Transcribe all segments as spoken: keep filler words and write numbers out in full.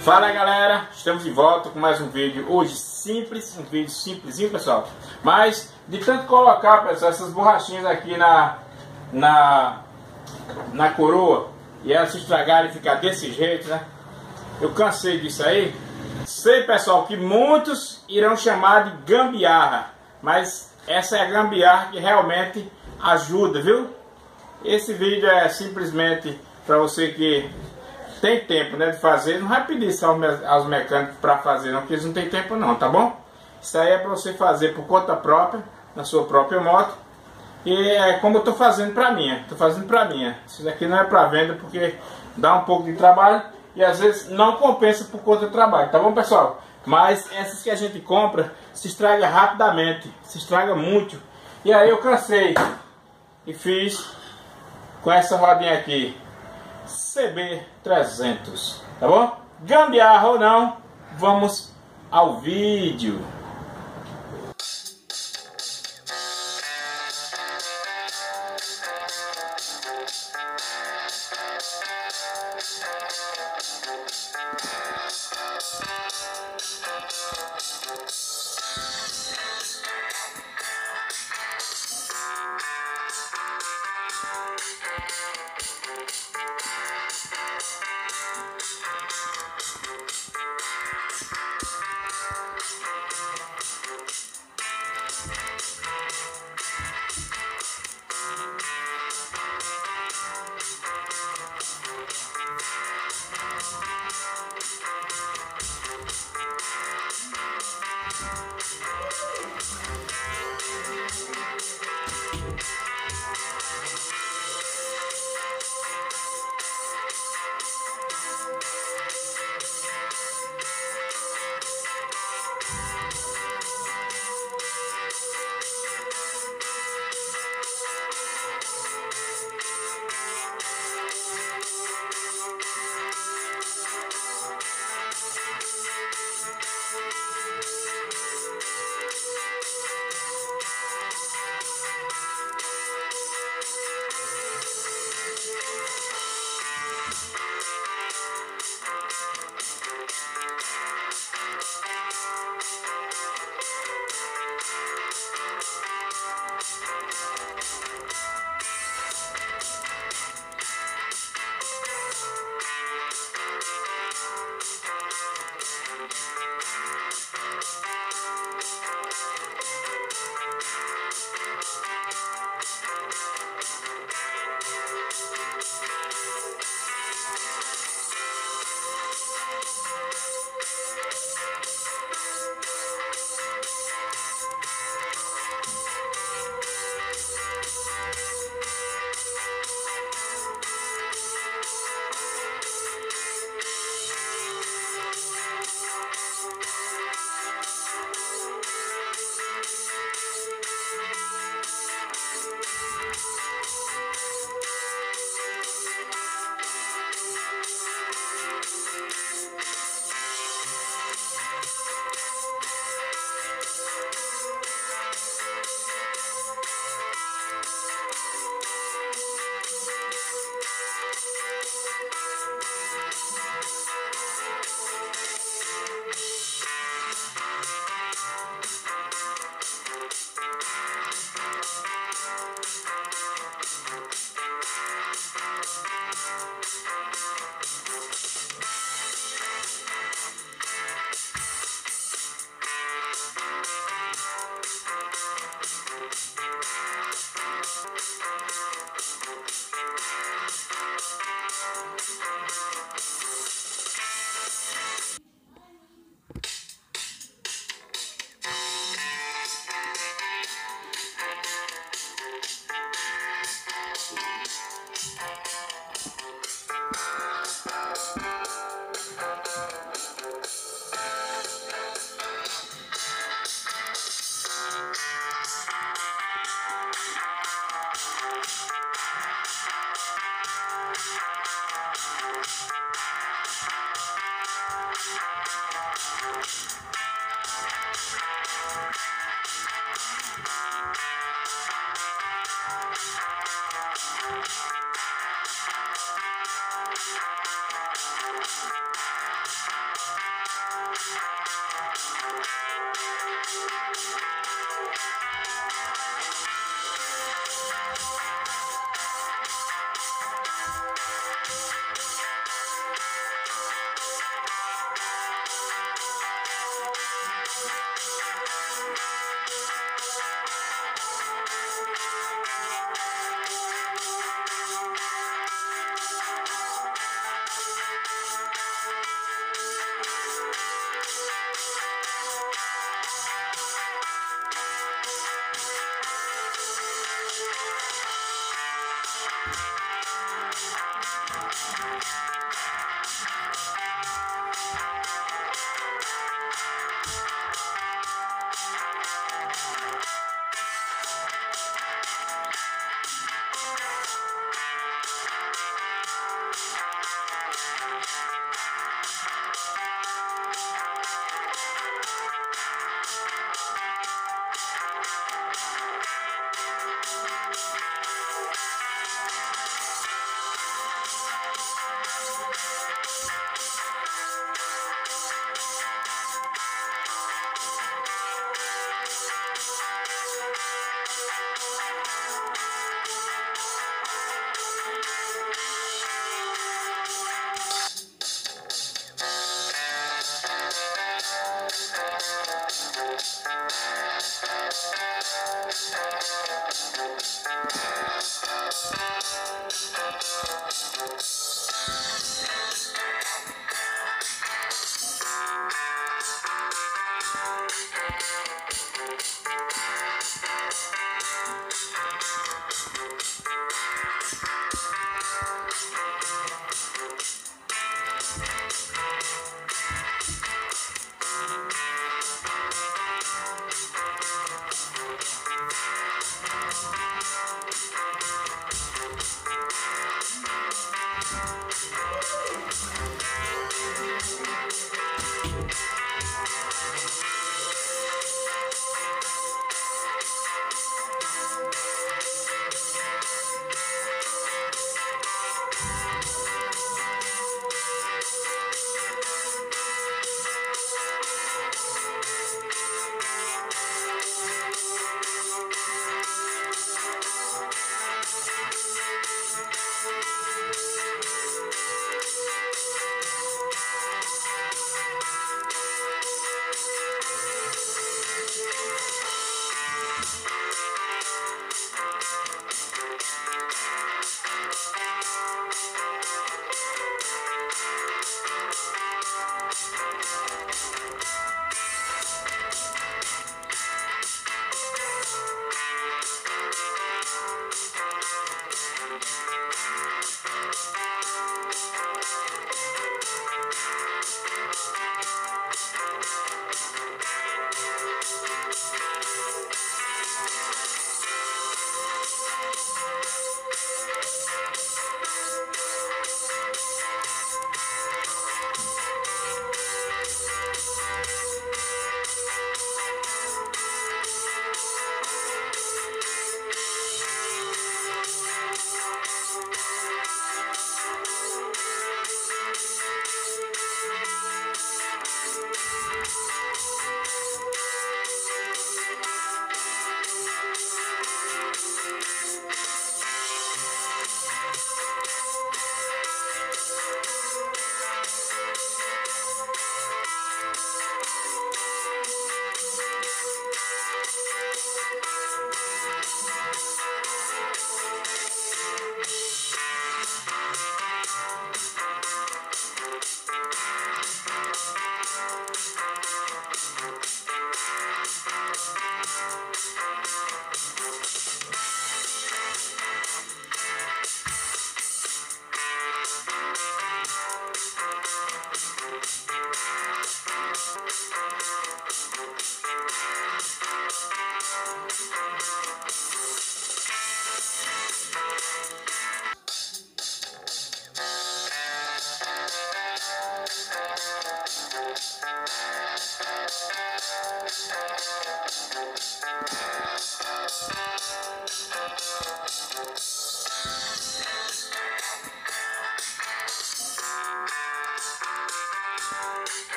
Fala galera, estamos de volta com mais um vídeo hoje simples, um vídeo simplesinho pessoal, mas de tanto colocar pessoal, essas borrachinhas aqui na, na, na coroa e elas se estragarem e ficar desse jeito, né? Eu cansei disso aí. Sei pessoal que muitos irão chamar de gambiarra, mas essa é a gambiarra que realmente ajuda, viu? Esse vídeo é simplesmente para você que tem tempo, né, de fazer. Não vai pedir só aos mecânicos para fazer não, porque eles não tem tempo não, tá bom? Isso aí é para você fazer por conta própria, na sua própria moto. E é como eu tô fazendo para minha, tô fazendo para minha. Isso daqui não é para venda porque dá um pouco de trabalho e às vezes não compensa por conta do trabalho, tá bom pessoal? Mas essas que a gente compra se estraga rapidamente, se estraga muito. E aí eu cansei e fiz com essa rodinha aqui, C B trezentos, tá bom? Gambiarra ou não, vamos ao vídeo.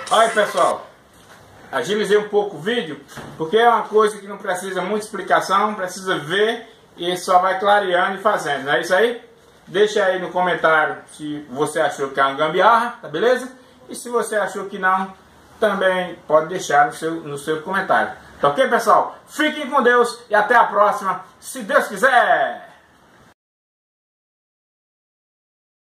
Olha, pessoal, agilizei um pouco o vídeo, porque é uma coisa que não precisa muita explicação, precisa ver e só vai clareando e fazendo, não é isso aí? Deixa aí no comentário se você achou que é uma gambiarra, tá beleza? E se você achou que não, também pode deixar no seu, no seu comentário. Tá ok, pessoal? Fiquem com Deus e até a próxima, se Deus quiser!